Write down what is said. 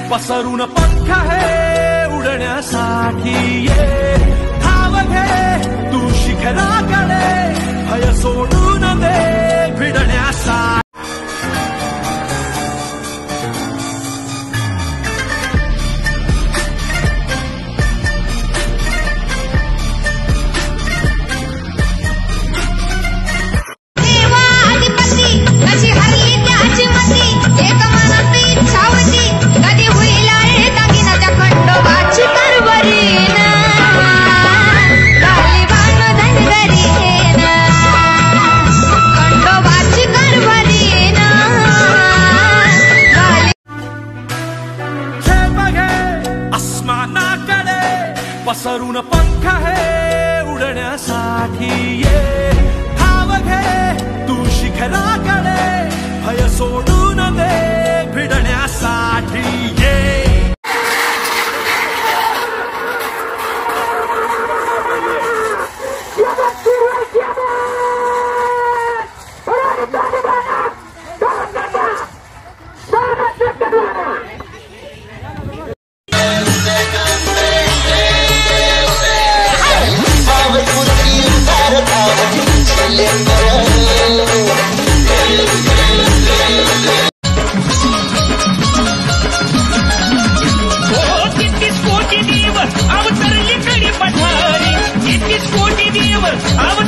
पसरून पंख हे उडण्यासाठी ये धाव घे तू शिखराकडे भय सोडून दे भिडण्यासाठी पसरून पंख हे उडण्यासाठी ये धाव घे तू शिखराकडे भय सोडून दे भिडण्यासाठी ये अवतरली कडी पठारी, 33 कोटी देव